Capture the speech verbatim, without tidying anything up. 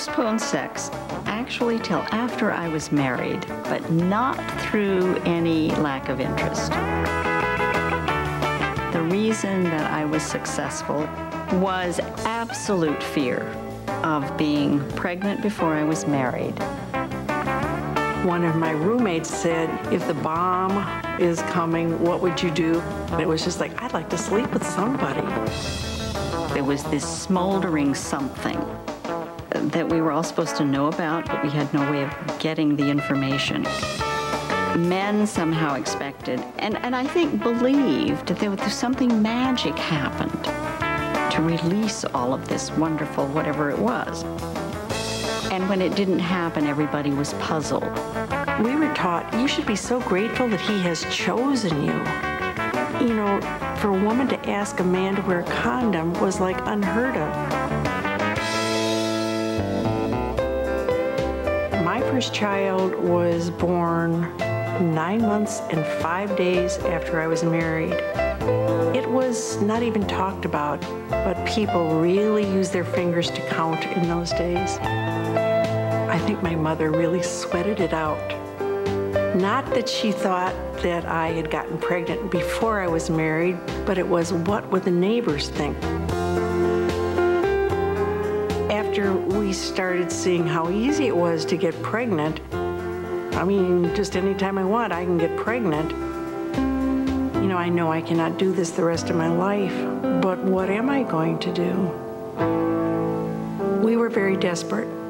postponed sex actually till after I was married, but not through any lack of interest. The reason that I was successful was absolute fear of being pregnant before I was married. One of my roommates said, if the bomb is coming, what would you do? And it was just like, I'd like to sleep with somebody. There was this smoldering something that we were all supposed to know about, but we had no way of getting the information. Men somehow expected, and, and I think believed, that there was something magic happened to release all of this wonderful whatever it was. And when it didn't happen, everybody was puzzled. We were taught, you should be so grateful that he has chosen you. You know, for a woman to ask a man to wear a condom was like unheard of. My first child was born nine months and five days after I was married. It was not even talked about, but people really used their fingers to count in those days. I think my mother really sweated it out. Not that she thought that I had gotten pregnant before I was married, but it was, what would the neighbors think? After we started seeing how easy it was to get pregnant, I mean, just anytime I want, I can get pregnant. You know, I know I cannot do this the rest of my life, but what am I going to do? We were very desperate.